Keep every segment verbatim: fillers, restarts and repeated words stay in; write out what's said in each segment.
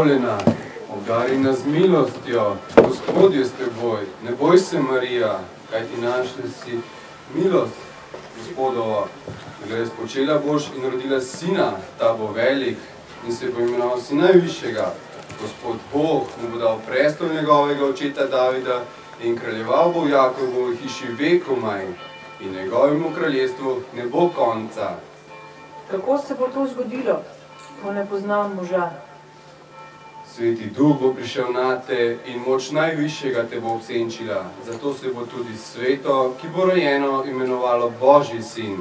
Blagoslовljena, obdarjena z milostjo, Gospod je s teboj. Ne boj se, Marija, kaj ti našla si milost Gospodova. Glej, spočela boš in rodila sina, ta bo velik in se bo imenoval si najvišjega. Gospod Bog mu bo dal prestol njegovega očeta Davida in kraljeval bo v Jakobovi hiši vekomaj in njegovemu kraljestvu ne bo konca. Kako se bo to zgodilo, ko ne poznam moža? Sveti Duh bo prišel nate in moč najvišjega te bo obsenčila. Zato se bo tudi sveto, ki bo rojeno, imenovalo Božji sin.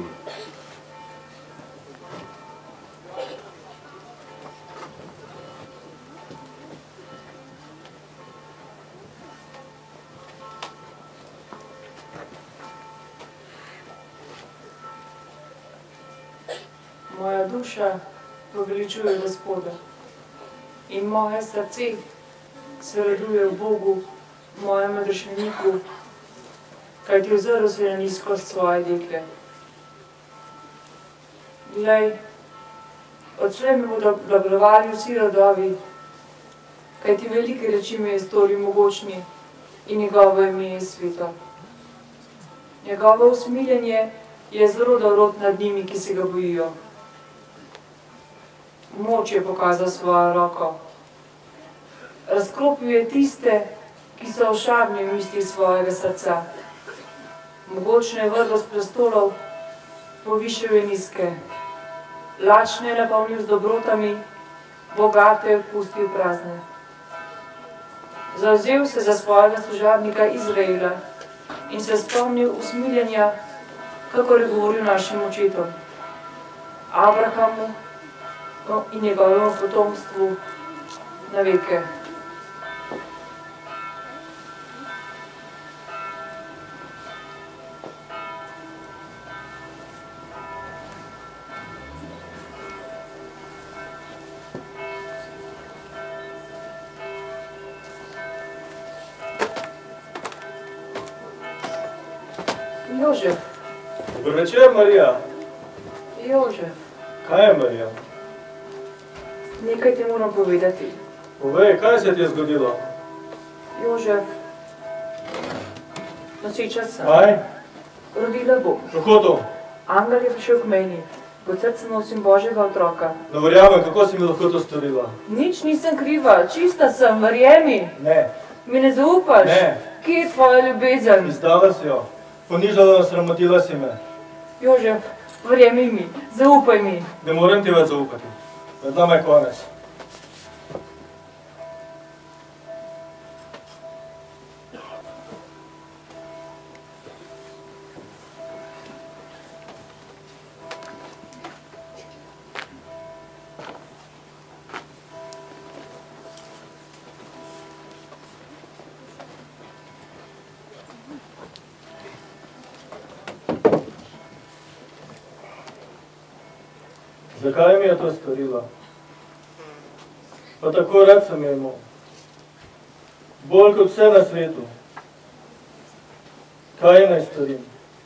Moja duša poveličuje Gospoda in moje srce se raduje v Bogu, mojemu rešeniku, kajti ozrl se je na nizkost svoje dekle. Glej, odslej me bodo blagoslovali vsi rodovi, kajti velike reči mi je storil mogočni in njegovo ime je sveto. Njegovo usmiljenje je zrodil rod nad njimi, ki se ga bojijo. Moč je pokazal svojo roko. Razkropil je tiste, ki so ošabni v misli svojega srca. Mogočno je vrgel s prestolov, povišal je nizke. Lačne je napolnil z dobrotami, bogate je pustil prazne. Zavzel se za svojega služabnika Izraela in se spomnil usmiljenja, kakor je govoril našim očetom, Abrahamu in njegovemu potomstvu na veke. Jožef. Dober večer, Marija. Jožef. Kaj je, Marija? Nekaj ti moram povedati. Povej, kaj se ti je zgodilo? Jožef, nosiča sem. Kaj? Rodila bom. Kako to? Angel je prišel k meni. V srcu nosim Božjega otroka. Ne verjamem, kako si mi lahko to storila? Nič nisem kriva, čista sem, verjemi. Ne. Mi ne zaupaš? Ne. Kje je tvoja ljubezen? Izdala si jo. Ponižala in sramotila si me. Jožef, verjemi mi, zaupaj mi. Ne morem ti več zaupati. Med nama je konec. Zakaj mi je to storila? Pa tako rad sem je imel. Bolj kot vse na svetu. Kaj naj storim?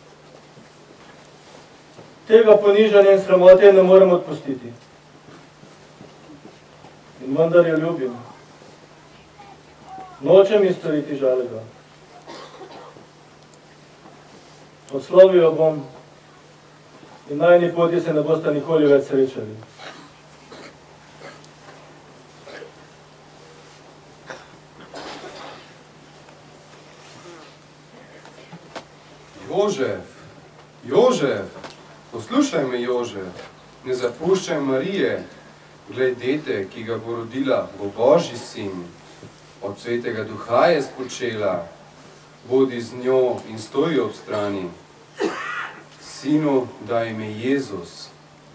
Tega ponižanja in sramote ne morem odpustiti. In vendar jo ljubim. Nočem ji storiti žalega. Odslovil jo bom in najni poti se ne bosta nikoli več srečali. Jožef, Jožef, poslušaj me, Jožef, ne zapuščaj Marije. Glej, dete, ki ga bo rodila, bo Božji sin. Od Svetega Duha je spočela. Bodi z njo in stoji ob strani. Sinu daj ime Jezus.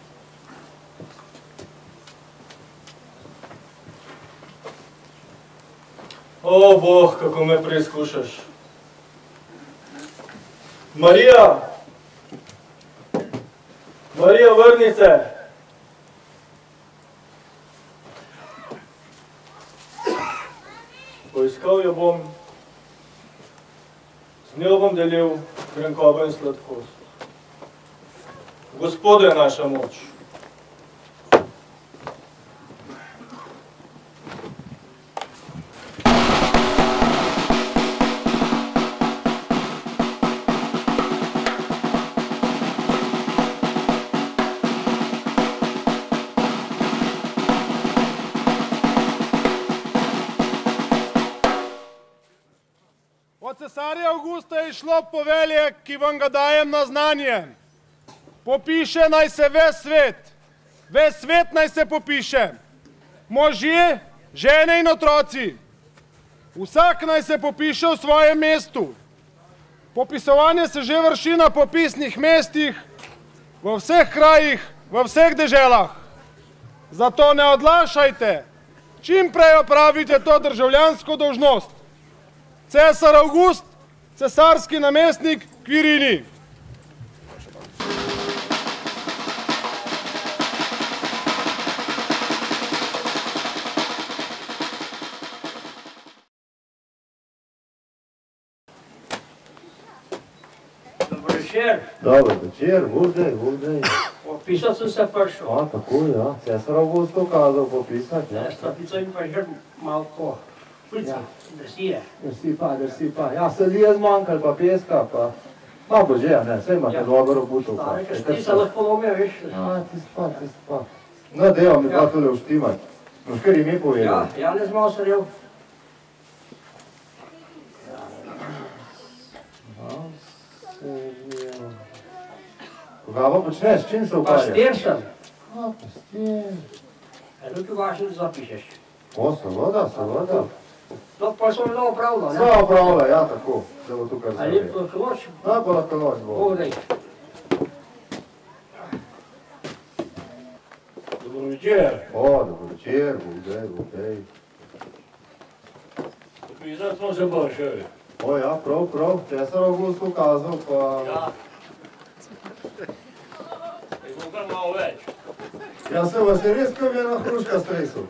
O, Bog, kako me preizkušaš. Marija! Marija, vrni se! Poiskal jo bom, z njo bom delil grenkobo in sladkost. V Gospodu je naša moč. cesarja Avgusta je šlo povelje, ki vam ga dajem na znanje. Popiše naj se ves svet, ves svet naj se popiše. Možje, žene in otroci, vsak naj se popiše v svojem mestu. Popisovanje se že vrši na popisnih mestih, v vseh krajih, v vseh deželah. Zato ne odlašajte, čim prej opravite to državljansko dolžnost. Cesar Avgust, cesarski namestnik Kvirini. Dobro večer. Dobro večer, vurdej, vurdej. Popisat sem se prišel. A, tako, ja. Cesar Avgust dokazal popisati, ja. Ne, stopico in pa že malo po ulici, drsije. Drsi pa, drsi pa. Ja, salije zmanjkali, pa peska, pa... Pa bo že, ne, vse imate dobro obutov. Stare, ker ti se lahko lomijo, veš. Ja, tist pa, tist pa. No, dejo mi pa tole uštimat. No, kar ime povedal. Ja, Janez Mauserjev. Koga pa počneš, s čim se ukvarjaš? Pastir sem. A, pastir. Eno ti vašem zapišeš. O, seveda, seveda. To pa sem zelo pravno, ne? Sva opravlja, ja, tako. Da bo tukaj Ali zavej. lahko noč? No, pa lahko noč bo. Povdej. Dobro večer. O, dobro večer, vurdej, vurdej. Popisati smo se prišli. O, ja, prav, prav. Cesar Avgust ukazal, pa... Ja. Jaz bom kar malo več. Ja, se vas je res kaj ena hruška stresel.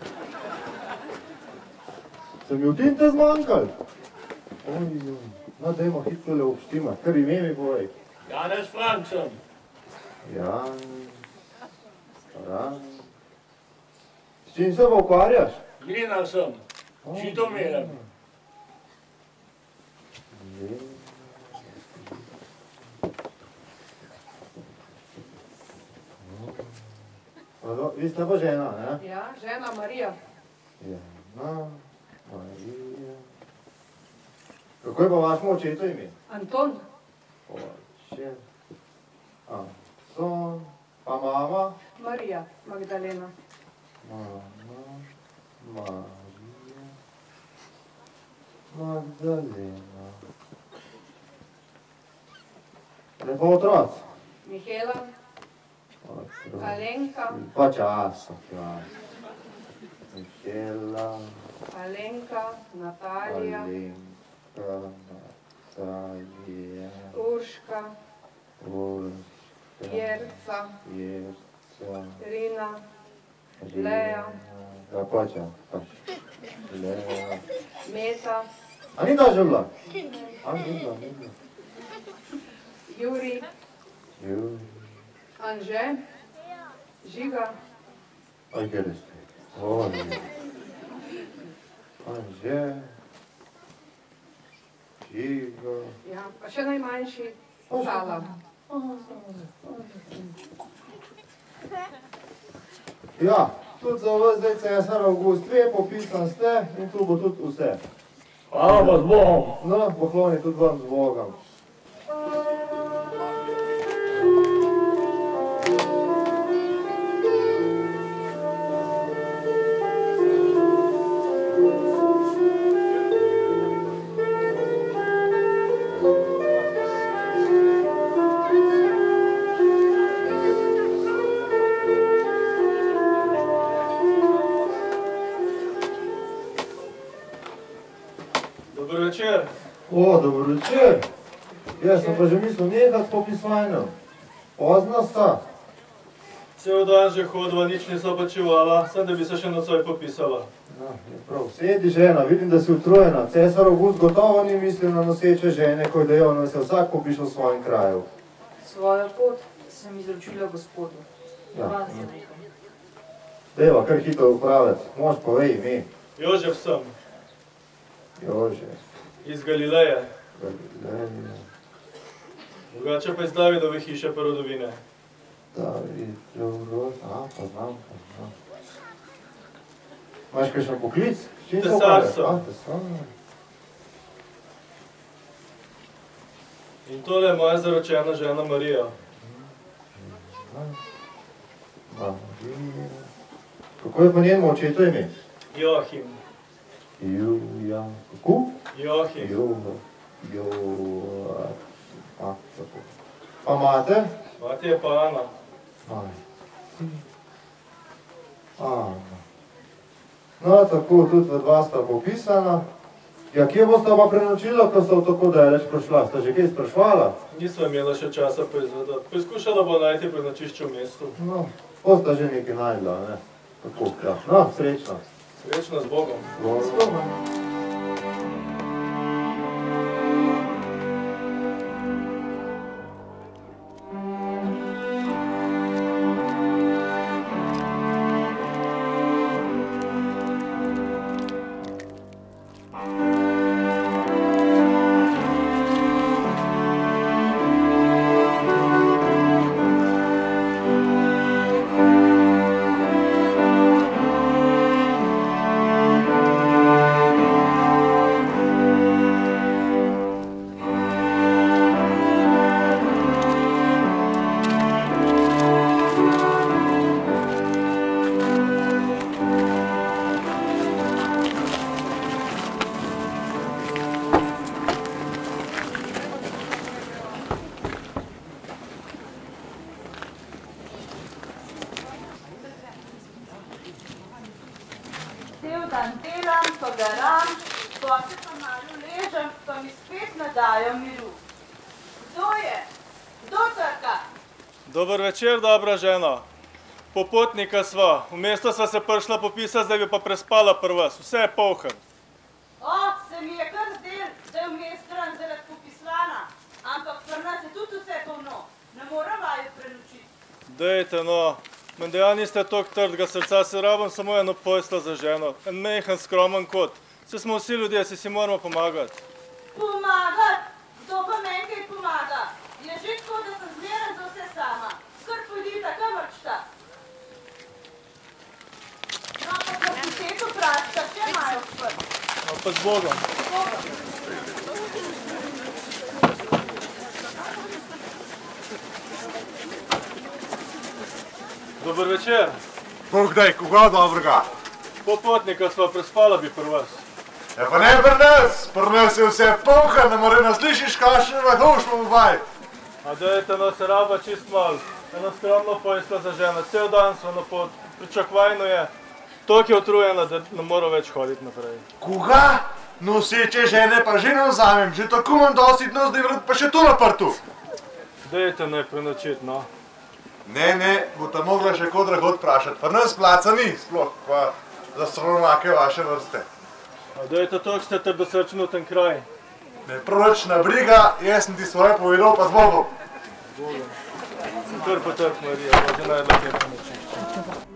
Se mi v tinte zmanjkali? Oj, oj. No, dajmo hitro le obštimat. Kar ime mi povej. Janez Frank sem. Jan... Fran... S čim se pa ukvarjaš? Glinar sem. Žitomerem. Vi ste pa žena, ne? Ja, žena Marija. Jana, Marija... Kako je pa vašmo očeto ime? Anton. Oče... Anton... Pa mama? Marija Magdalena. Mama... Marija... Magdalena... Lepo otroc? Mihela. Alenka. Pa časa, časa. Mihela... Alenka, Natalija. Alenka... Natalija... Urška. Urška... Jerca. Jerca... Rina. Leja. Ja, pa ča, pa ča. Leja... Meta. A ni ta že bila? A ni bila, ni bila. Juri. Juri... Anže. Žiga. Aj, kjer ste? Oj... Anže... Žiga... Ja, pa še najmanjši. Sala. Ja, tudi za vas zdaj Cesar Avgust ve, popisan ste in tu bo tudi vse. Hvala pa z Bogom. No, pokloni tudi vam z Bogom. Dobro večer. O, dobro večer. Jaz sem pa že mislil nekaj s popisovanjem. Pozna sta. Cel dan že hodila, nič niso počevala, sem da bi se še nocoj popisala. No, je prav. Sedi žena, vidim, da si utrujena. Cesar Avgust gotovo ni mislil na noseče žene, ko je dejal, da se vsak popiše v svojem kraju. Svojo pot sem izročila gospodu. Ja. Van se nekaj. Dejva, kar hitro upravljati. Mož povej ime. Jožef sem, Jože. iz Galileje. Galileja. Drugače pa iz Davidove hiše pa rodovine. David, Rod, a, pa znam, pa znam. Imaš kakšen poklic? S čim se Tesar ukvarjaš? sem. A, tesar. In tole je moja zaročena žena Marija. Kako je pa njenemu očetu ime? Joachim. Jo, ja, kako? Joachim. Jo, jo, a, tako. Pa mate? Mati je pa Ana. Aj. Ana. No, tako, tudi v dva sta popisana. Ja, kje boste pa prenočila, ko sta tako daleč prišla? Sta že kaj sprašvala? Nisva imela še časa poizvedati. Poskušala bo najti prenočišče v mestu. No, posta že nekaj najdla, ne? Tako, ja. No, srečno. Srečno z Bogom. S Bogom. Cel dan delam, pa garam, potem pa malo ležem, pa mi spet ne dajo miru. Kdo je? Kdo trka? Dober večer, dobra žena. Popotnika sva. V mesto sva se prišla popisati, zdaj bi pa prespala pri vas. Vse je polhan. O, se mi je kar zdel, da je vmes stran zaradi popislana. Ampak pri nas je tudi vse polno. Ne moram vaju prenočiti. Dejte, no. Menda ja niste toliko trdega srca, se rabim samo eno posla za ženo. En mehen, skromen kot. Vse smo vsi ljudje, si si moramo pomagati. Pomagati? Kdo pa meni kaj pomaga? Je že tako, da sem zmeren za vse sama. Kar pojdita, kamrčta. No, pa na posetu praška, če imajo odprt. No, pa z Bogom. Z Bogom. Dober večer. Bog daj, koga dobrega? Popotnika sva, prespala bi pri vas. Ja pa ne pri nas, pri nas je vse polha, ne more nas slišiš, kakšen vadoš bomo vaj. A dejte, no, se raba čist malo. Eno skromno posla za ženo. Cel dan sva na pot. Pričakvajno je. Toliko je utrujena, da ne mora več hoditi naprej. Koga? Noseče žene pa že ne vzamem, že tako imam dosti dno, zdaj vrat pa še tu naprtu. Dejte ne prenočiti, no. Ne, ne, bo ta mogla še kod dragod vprašati, pa nas placa ni, sploh pa za stronomake vaše vrste. A dejte, toliko ste trdosrčni v tem kraju. Ne proročna briga, jaz sem ti svoje povedal, pa z Bogom. Kar pa trk, Marija, Bože najdla te prenočišče.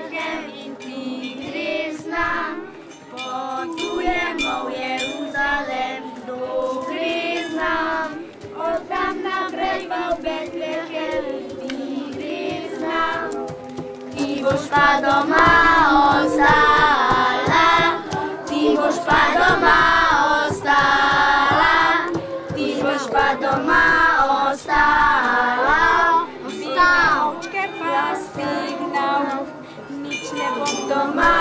Betlehem in ti gre z nam, potujemo v Jeruzalem, kdo gre z nam, od tam naprej pa v Betlehem in ti gre z nam. Ti boš pa doma ostala, ti boš pa doma ostala, ti boš pa doma ostala. Stavčke pa stignal, nič ne bom doma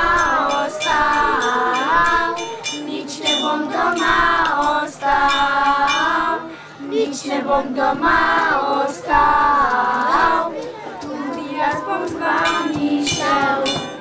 ostal, nič ne bom doma ostal, nič ne bom doma ostal, tudi jaz bom z vami šel.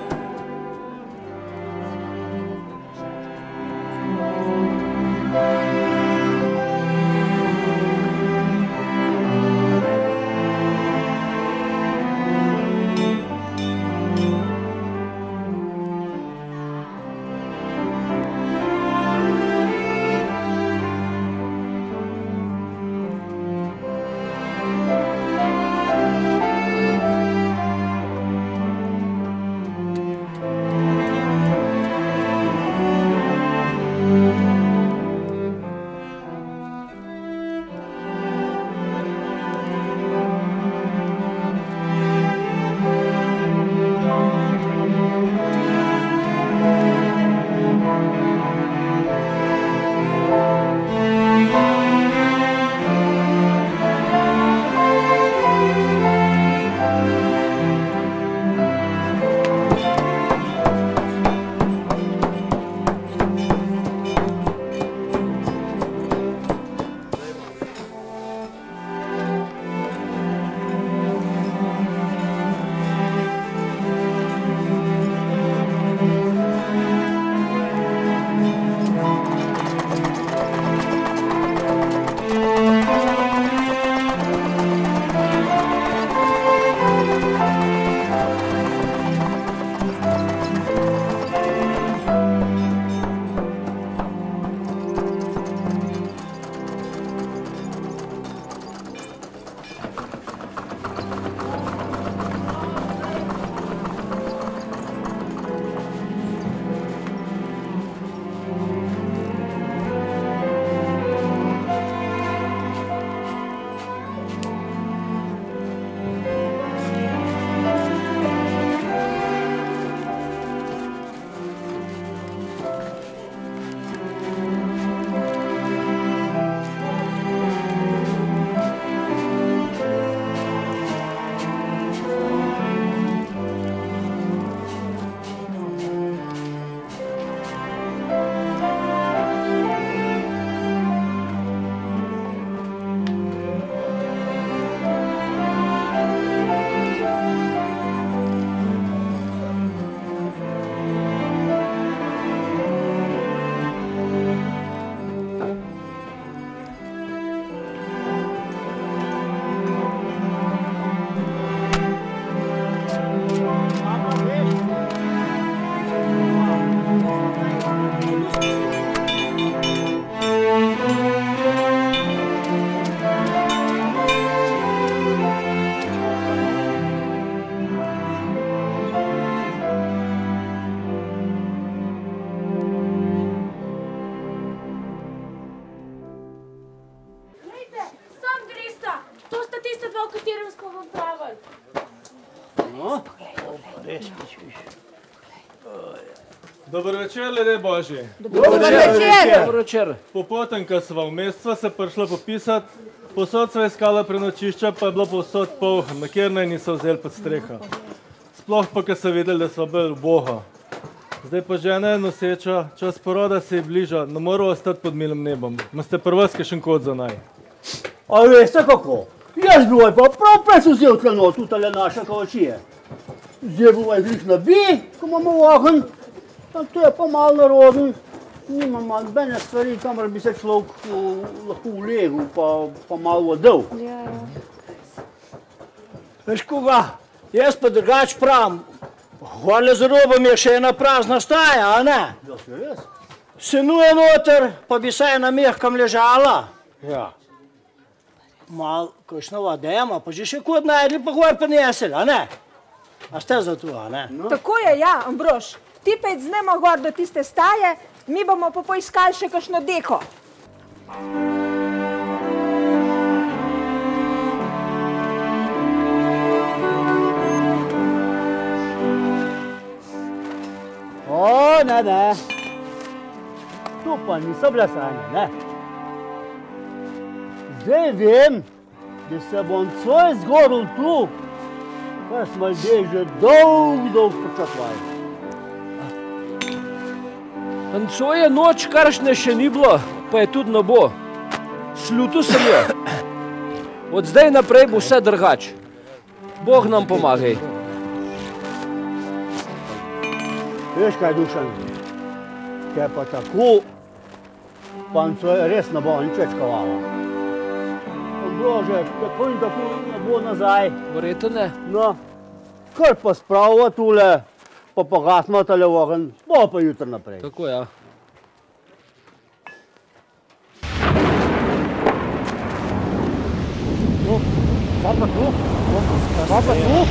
Dober večer, ljudje Božji. Dober večer. Dober večer. Popotanka sva vmes, sva se prišla popisat, posod sva iskala prenočišča, pa je bilo povsod polh, nakjer naj niso vzeli pod streha. Sploh pa, ko so videli, da sva bolj uboha. Zdaj pa žena je noseča, čas poroda se je bliža, ne mora ostati pod milim nebom. Imate prvas kakšen kod za naj? A veste kako? Jaz bi pa prav pes vzel tleno, tutale naša kavačije. Zdaj bova glih na bi, ko imamo ogen, to je pa malo naroden, nimam nobene stvari, kamor bi se človek lahko ulegel, pa malo odel. Veš koga, jaz pa drugač pravim, hvale za robom je še ena prazna staja, a ne? Ja, se res. Senuje noter, pa bi se ena mehkam ležala. Ja. Mal, kakšna vadema, pa že še kod najdli, pa gor prinesel, a ne? A ste za to, a ne? No. Tako je, ja, Ambrož. Ti pa z njima gor do tiste staje, mi bomo pa poiskali še kakšno deko. O, ne, ne. Tu pa niso bile sanje, ne. Zdaj vem, da se bom coj zgoril tu, kar smo ljudje že dolg, dolg počakovali. Anco je noč, karšne še ni bilo, pa je tudi ne bo. Šlutu sem jo. Od zdaj naprej bo vse drugač. Bog nam pomagaj. Veš kaj, Dušan, kaj pa tako, pa Anco res ne bo nič več kovala. Bože, tako in tako ne bo nazaj. Verjetno ne. No, kar pa spravo tule, pa pogasno tale ogenj, bo pa jutri naprej. Tako, ja. No, pa pa tu? Pa pa tu?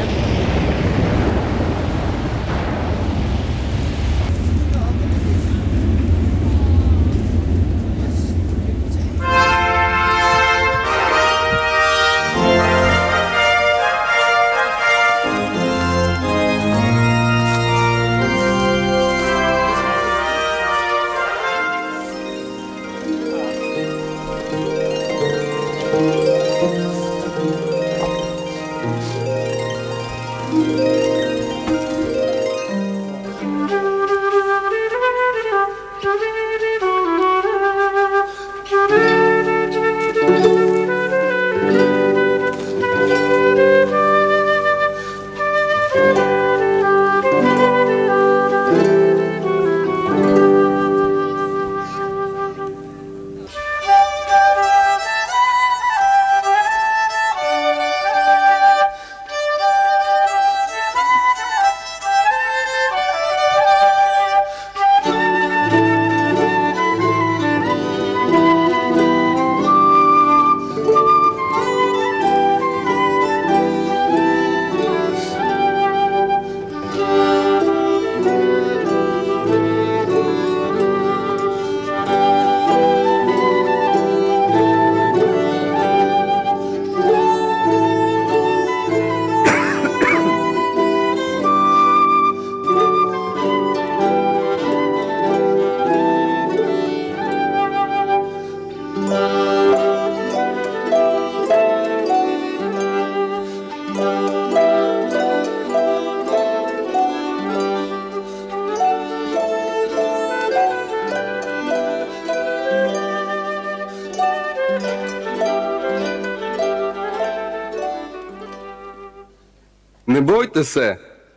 Ne bojte se,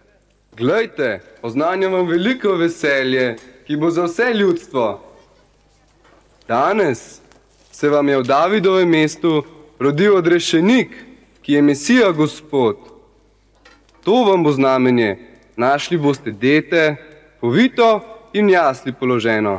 glejte, oznanjam vam veliko veselje, ki bo za vse ljudstvo. Danes se vam je v Davidovem mestu rodil odrešenik, ki je Mesija Gospod. To vam bo znamenje, našli boste dete, povito in jasli položeno.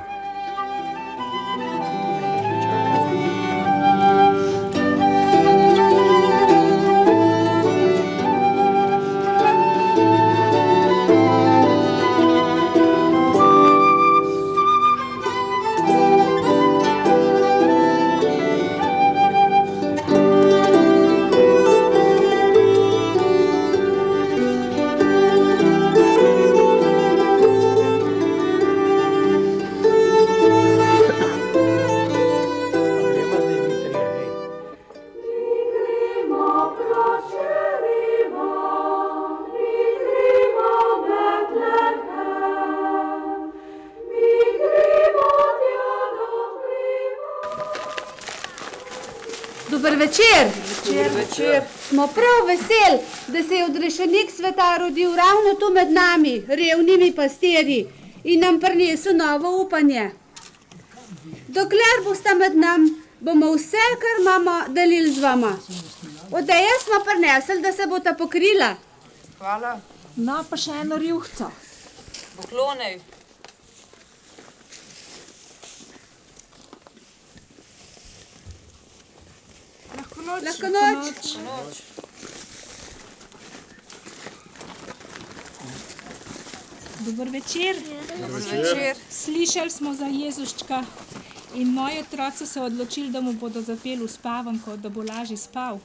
Dober večer. Dober večer. Smo prav veseli, da se je odrešenik sveta rodil ravno tu med nami, revnimi pastirji, in nam prinesel novo upanje. Dokler boste med nam, bomo vse, kar imamo, delili z vama. Odeje smo prinesli, da se boste pokrila. Hvala. No, pa še eno rjuhco. Poklonej. Lahko noč. Lahko noč. Dober večer. Dober večer. Slišali smo za Jezuščka in moji otroci so se odločili, da mu bodo zapeli uspavanko, da bo lažje spal.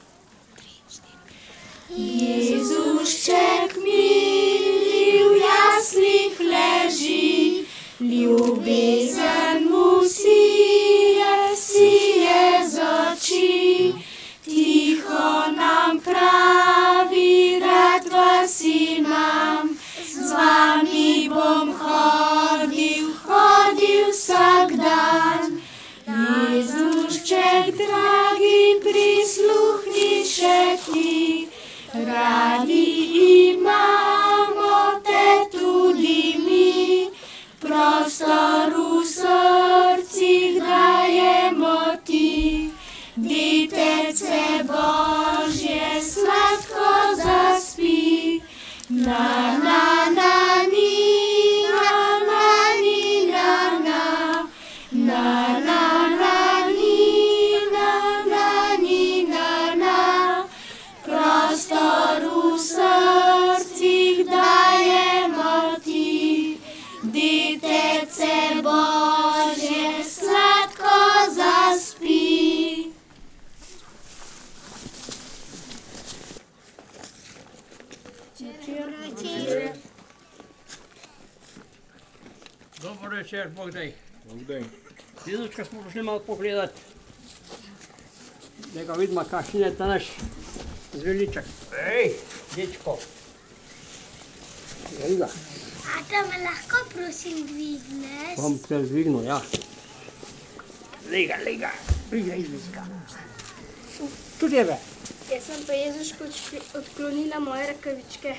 Jezušček mili v jaslih leži, ljubezen mu sije, sije z oči. Tiho nam pravi, rad vas imam, z vami bom hodil, hodil vsak dan. Jezušček dragi, prisluhni še ti, radi imamo te tudi mi, prostor v srcih dajemo ti. Detece Božje sladko zaspi, na na na ni, na na ni, na na, na na na ni, na na ni, na na, prostor v srcih dajemo ti. Detece Božje sladko zaspi. Dobar večer, Bog daj. Bog daj. Jezuška smo prišli malo pogledat, da ga vidimo, kakšen je ta naš zveliček. Ej, dečko. Ej ga. Ata, me lahko prosim dvigneš? Bom te dvignil, ja. Lej ga, lej ga. Pride Jezuška. Tu tebe. Jaz sem pa Jezuško odklonila moje rakavičke.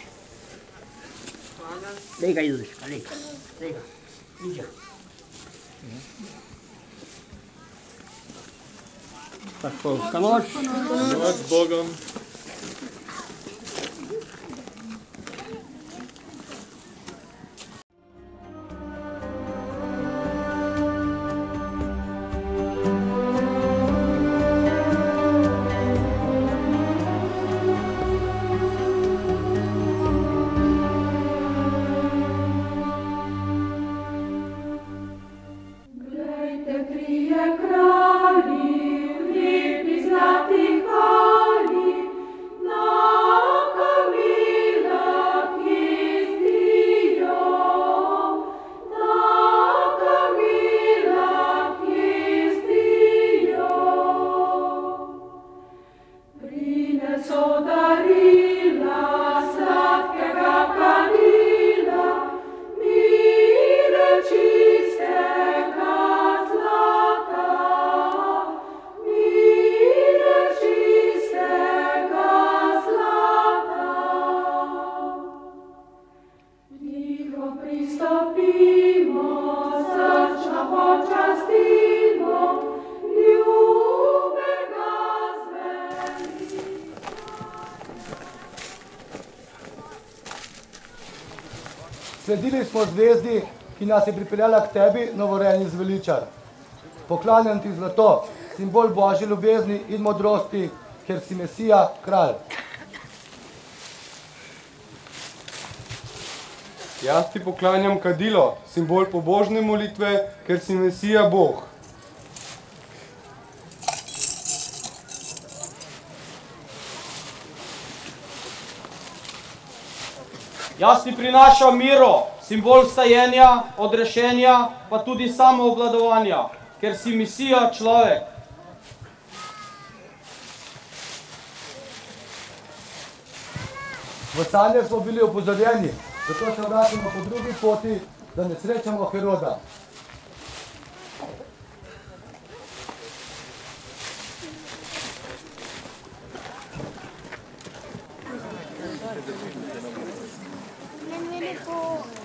Lej ga, Jezuška, lej ga. Lej ga. Iđa. Tako, kanoč. Noč s Bogom. Sledili smo zvezdi, ki nas je pripeljala k tebi, novorojeni zveličar. Poklanjam ti zlato, simbol Božje ljubezni in modrosti, ker si Mesija, kralj. Jaz ti poklanjam kadilo, simbol pobožne molitve, ker si Mesija, Bog. Jaz ti prinašam miro, simbol stajenja, odrešenja, pa tudi samoobvladovanja, ker si Mesija, človek. V sanjah smo bili opozorjeni, zato se vračamo po drugi poti, da ne srečamo Heroda. Ne, ne, ne, po...